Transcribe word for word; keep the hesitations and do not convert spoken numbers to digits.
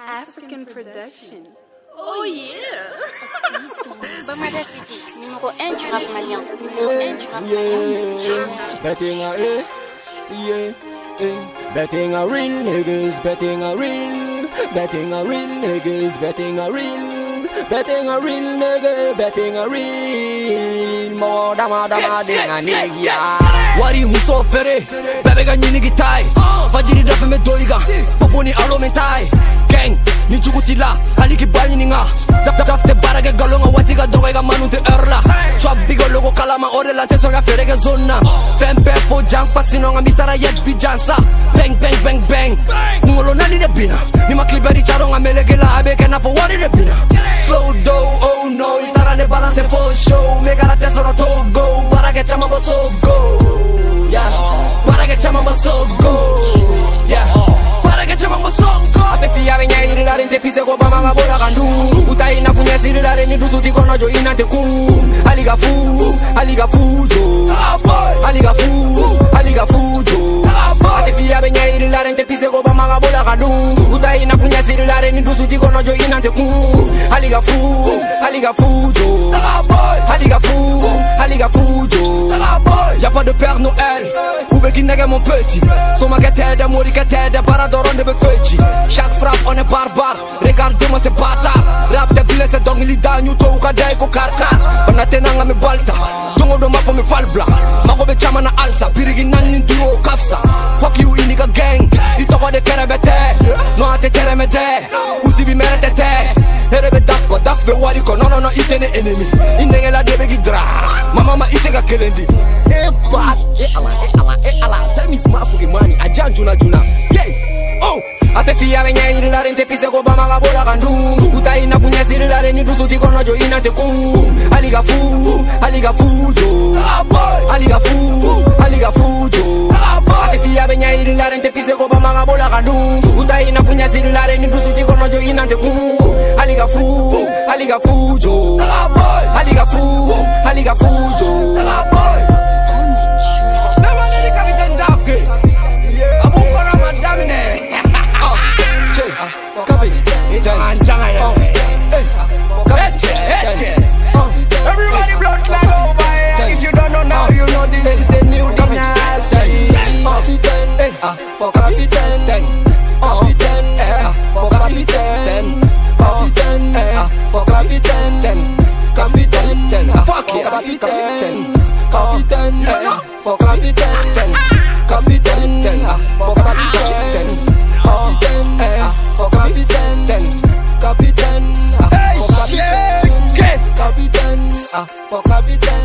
African production. Oh yeah. Bamada City, numéro un du rap malien. Numéro un du rap malien. Betting a real, yeah, yeah. Betting a real niggas, betting a real, betting a real niggas, betting a real, betting a real nigga, betting a real. More dama dama ding a nigga. Wari muso fere, bebe ganyi nigi tai. Fajiri dafe me doiga, poponi alo mentai. Gang, ni jugutila, aliki bani ninga. Dafte barage galonga watiga doga manute erla. Chop bigo logo kalama orela tesoga ferege zona. Fempe fo jang pasinonga mitara yet bijansa. Bang bang bang bang. Ngolo nani de bina. Ni makliberi charonga melegela abeke na for wari de bina. Slow do, oh no, itara ne balance for show. Megara tesoro to go, barage chama boso go. Yeah, barage chama boso go. Yeah, barage chama boso go. Ate fia venya irila rente pise go bama ngabola kandu. Utai na funya sirila reni dusu tiko no jo inante ku. Aliga fu, aliga fujo. Aliga fu, aliga fujo. Ate fia venya irila rente pise go bama ngabola kandu. Utai na funya sirila reni dusu tiko no jo inante ku. Aliga fu, aliga fujo. Aliga fu, aliga fujo. Y'a pas de Père Noël, où veut qu'il nègre mon petit. Son ma t'aide, mourir que t'aide, paradoron de me feuille. Chaque frappe on est barbare, regardez-moi c'est bâtard. Rap de bile c'est donc il da nyuto ou kadai ko karka. On a tenanga me balta, tongo do ma fo me falbla. Mako be chama na alsa, pirigi nani duo kafsa. Fuck you iniga gang, itoko de kerebete. No ate keremete, usi bi meretete. Herebe dafko, dafbe wariko, no no no itene enemy. Indenge la debe gidra, mama ma itega kelendi. Eh bad, eh ala, eh ala, eh ala. Tell me smart fucking money, ajan juna juna. Yeah, oh. Ate fia venya irila rente pise go bama ngabola kandu. Utai na funya sirila reni dusu tiko no jo inante ku. Aliga fu, aliga fujo. Aliga fu, aliga fujo. Ate fia venya irila rente pise go bama ngabola kandu. Utai na funya sirila reni dusu tiko no jo inante ku. Aliga fu, aliga fujo. Aliga fu, aliga fujo. Everybody blood clot over here. If you don't know now, you know this is the new dynasty. Capitaine, ah, for capitaine, then. Capitaine, ah, for capitaine. Capitaine, ah, for capitaine, then. Capitaine, then. Fuck yeah, capitaine. Capitaine, ah, for capitaine, then. Capitaine, then. Ah, for capitaine. Capitaine, ah, for capitaine, then. Capitaine, ah, for capitaine. Capitaine, ah, for capitaine.